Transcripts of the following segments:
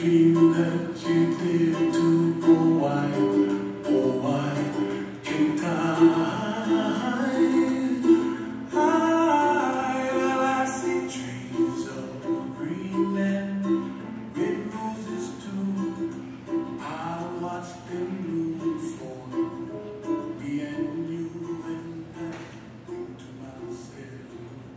dream that you did to oh why can't I see trees of green and red roses too. I watch them bloom for me and you, and I think to myself,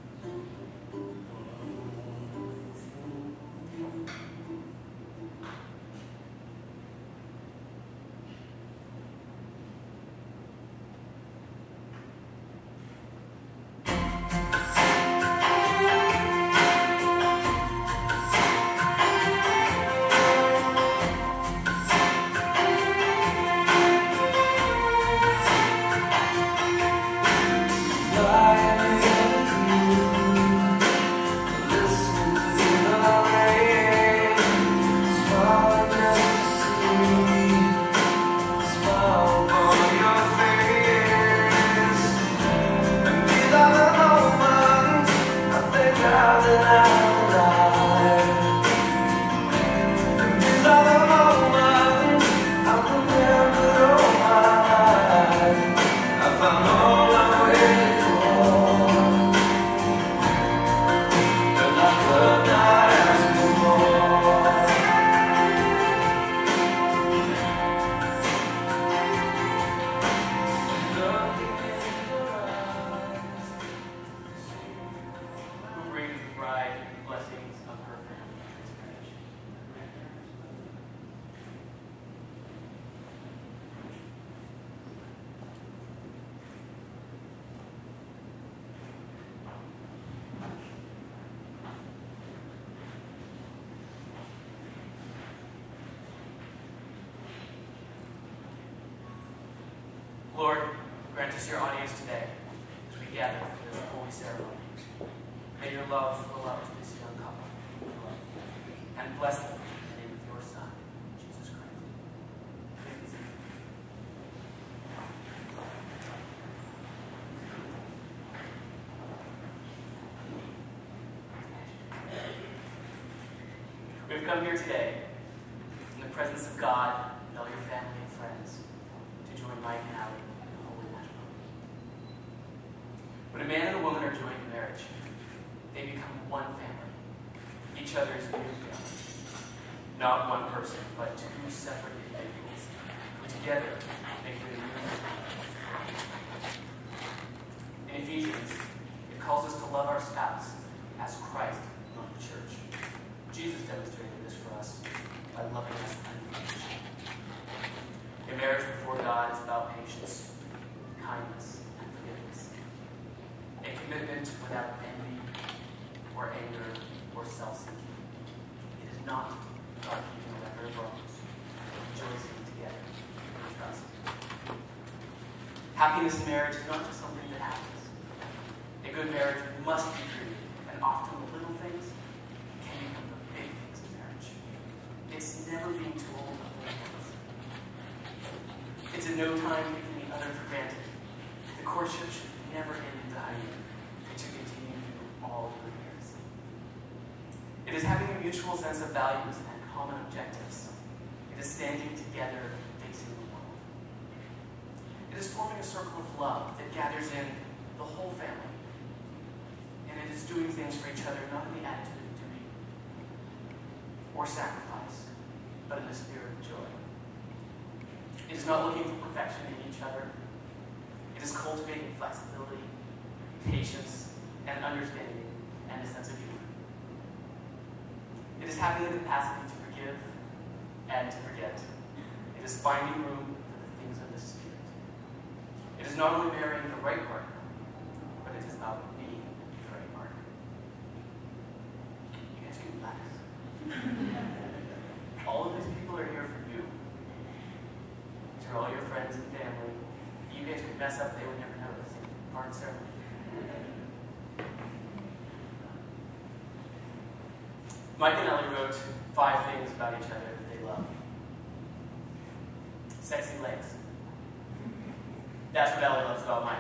Lord, grant us your audience today as we gather for this holy ceremony. May your love flow out to this young couple and bless them in the name of your Son, Jesus Christ. We've come here today in the presence of God and all your family and friends to join Mike and Allie in the holy matrimony. When a man and a woman are joined in marriage, they become one family, each other's new family. Not one person, but two separate individuals who together make the new family. In Ephesians, it calls us to love our spouse as Christ loved the church. Jesus demonstrated this for us by loving us unconditionally. A marriage before God is about patience, kindness, and forgiveness. A commitment without envy, or anger, or self-seeking. It is not about keeping a record of wrongs, but rejoicing together in trust. Happiness in marriage is not just something that happens. A good marriage must be treated, and often the little things can become the big things in marriage. It's never being too old of things. It's in no time taking the other for granted. The courtship should never end in the honeymoon. It should continue through all the years. It is having a mutual sense of values and common objectives. It is standing together facing the world. It is forming a circle of love that gathers in the whole family. And it is doing things for each other not in the attitude of duty or sacrifice, but in the spirit of joy. It is not looking for perfection in each other. It is cultivating flexibility, patience, and understanding, and a sense of humor. It is having the capacity to forgive and to forget. It is finding room for the things of the Spirit. It is not only marrying the right partner, but it is about being the right partner. You guys can relax. All of these people are here for you. These are all your friends and family. You guys could mess up, they would never notice. Part of the ceremony. Mike and Ellie wrote 5 things about each other that they love. Sexy legs. That's what Ellie loves about Mike.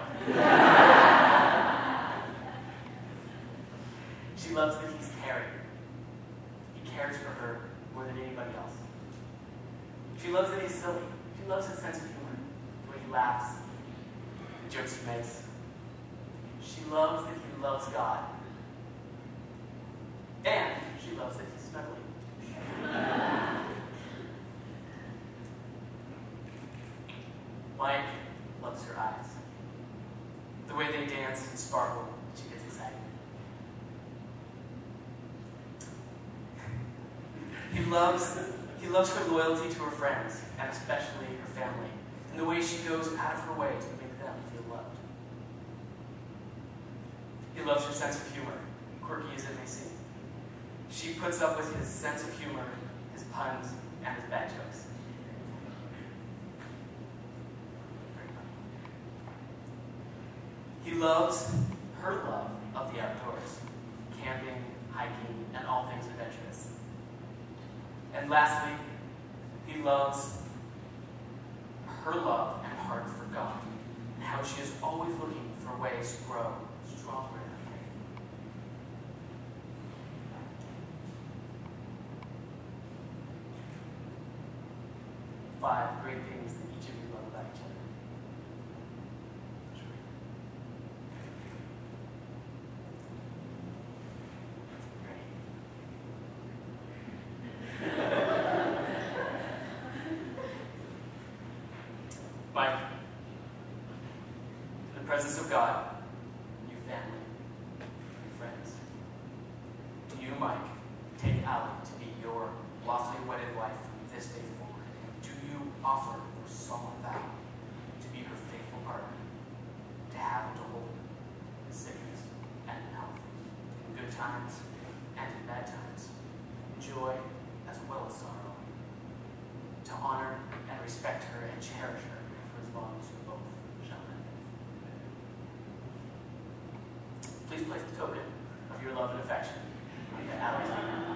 She loves that he's caring. He cares for her more than anybody else. She loves that he's silly. She loves his sense of humor, the way he laughs, the jokes he makes. She loves that he loves God. And she loves that he's snuggly. Mike loves her eyes. The way they dance and sparkle when she gets excited. He loves her loyalty to her friends, and especially her family, and the way she goes out of her way to make them feel loved. He loves her sense of humor, quirky as it may seem. She puts up with his sense of humor, his puns, and his bad jokes. He loves her love of the outdoors, camping, hiking, and all things adventurous. And lastly, he loves her love and heart for God, and how she is always looking for ways to grow stronger in her faith. 5 great things that each of you love about each other. Mike, in the presence of God, your family, your friends, do you, Mike, take Allie to be your lawfully wedded wife from this day forward? Do you offer your solemn vow to be her faithful partner, to have and to hold in sickness and in health, in good times and in bad times, in joy as well as sorrow, to honor and respect her and cherish her for as long as you both shall live? Please place the token of your love and affection on the Allie's finger.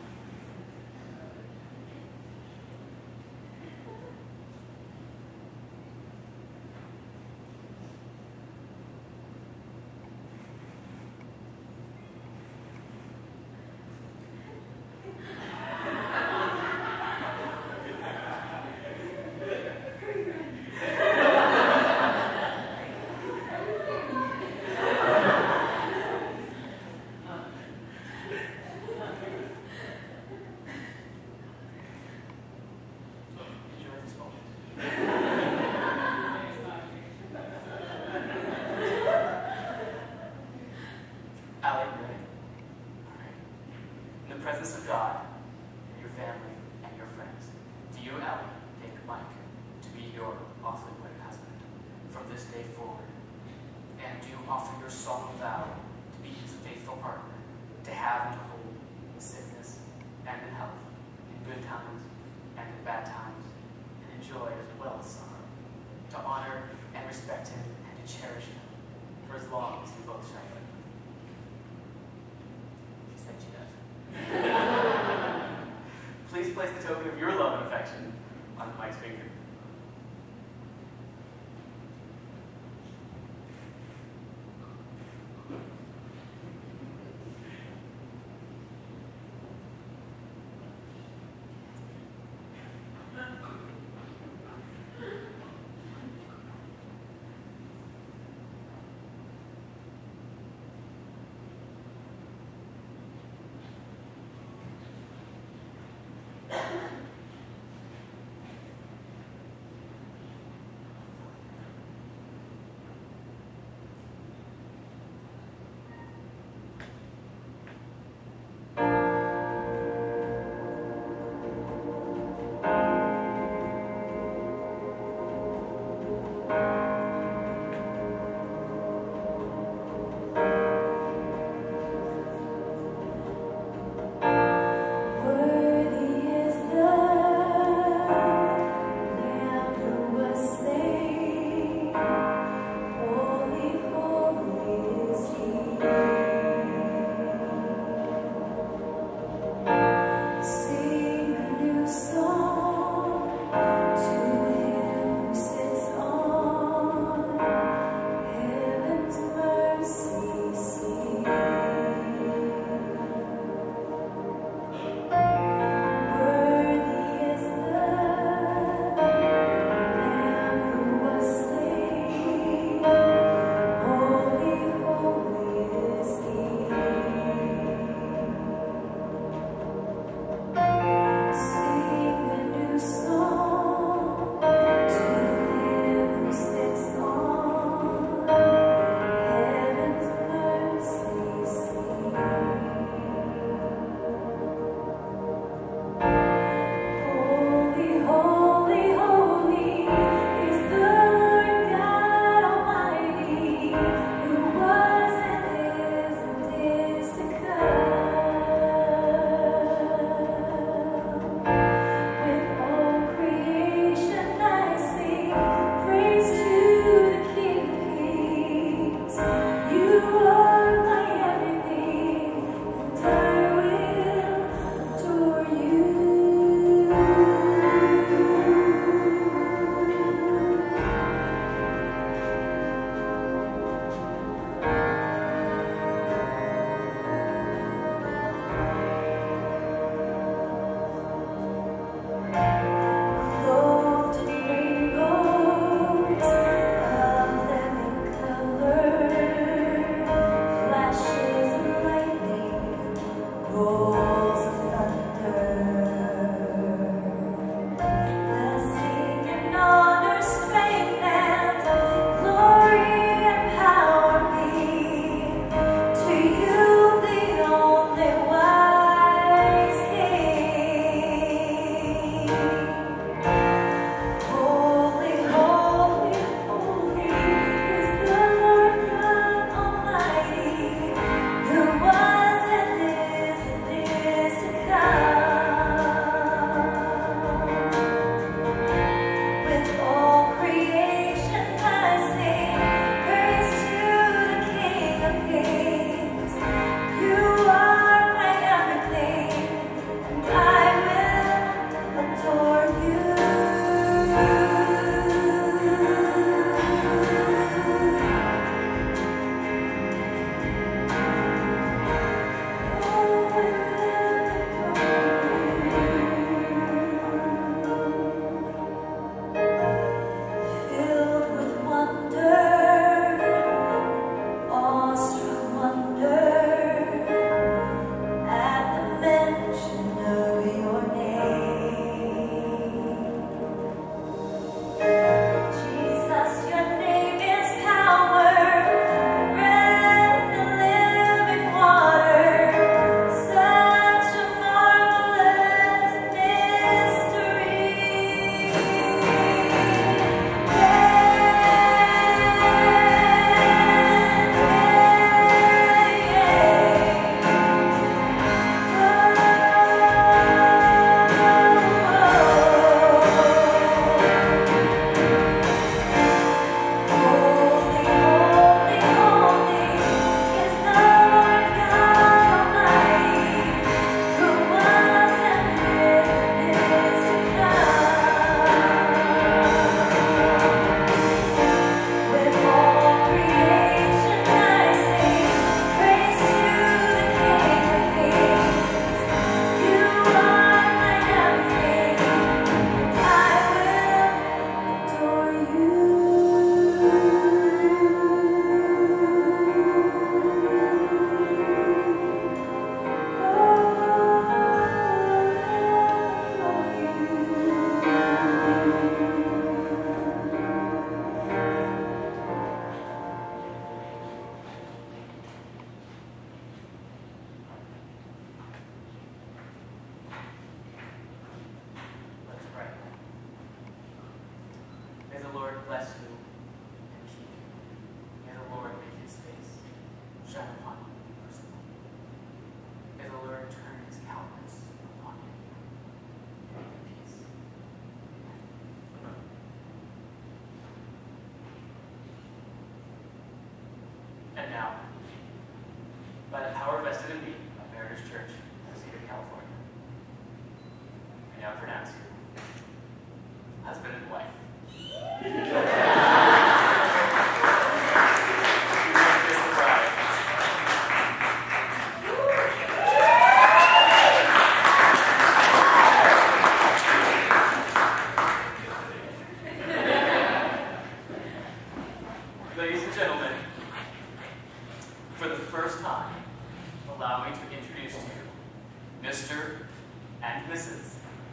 Of God, and your family, and your friends, do you, Allie, take Mike to be your lawfully wedded husband from this day forward? And do you offer your solemn vow to be his faithful partner, to have and to hold in sickness and in health, in good times and in bad times, and in joy as well as sorrow, to honor and respect him and to cherish him for as long as you both shall live? She said she does. Please place the token of your love and affection on Mike's finger.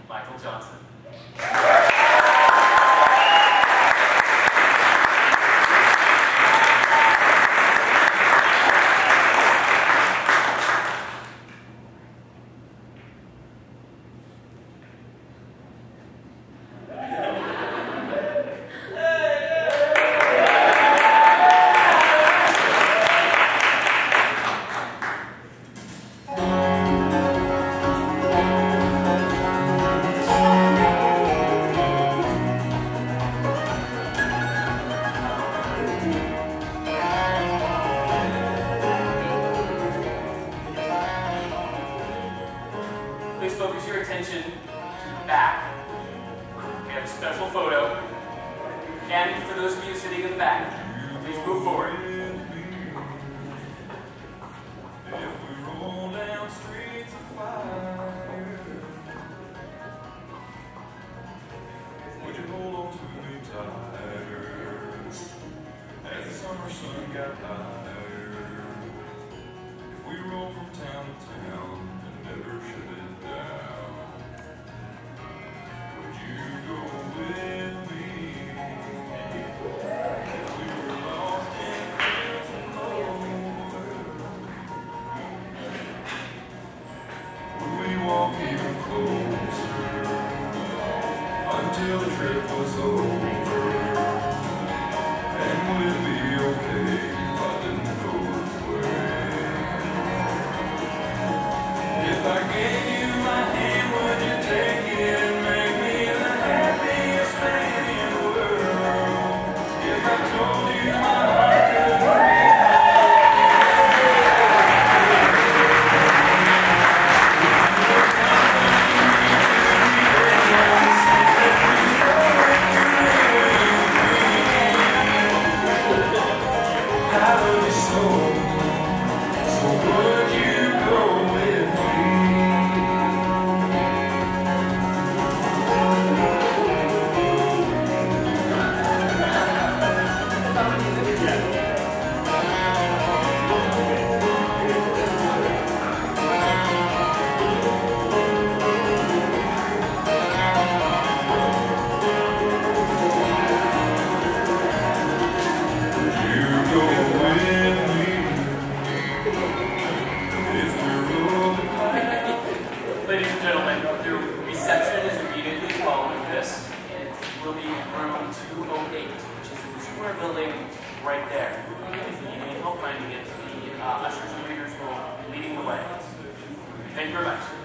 Michael Johnson. Please focus your attention to the back. We have a special photo. And for those of you sitting in the back, please move forward. If we roll down streets of fire, would you hold on to me tighter as the summer sun got higher? If we roll from town to town and never shut it down, would you go with me? If we were lost in fields of nowhere, would we walk even closer until the trip was over? And would it be okay if I didn't go away? If I gave you my hand, would you take it and make me the happiest man in the world? If I told you my heart could beat, I love you so, so would you go with me? You go with me if we roll the pipe. Ladies and gentlemen, the reception is immediately following this. It will be room 208, which is in the square building right there. If you need help finding it, the ushers and readers will be leading the way. Thank you very much.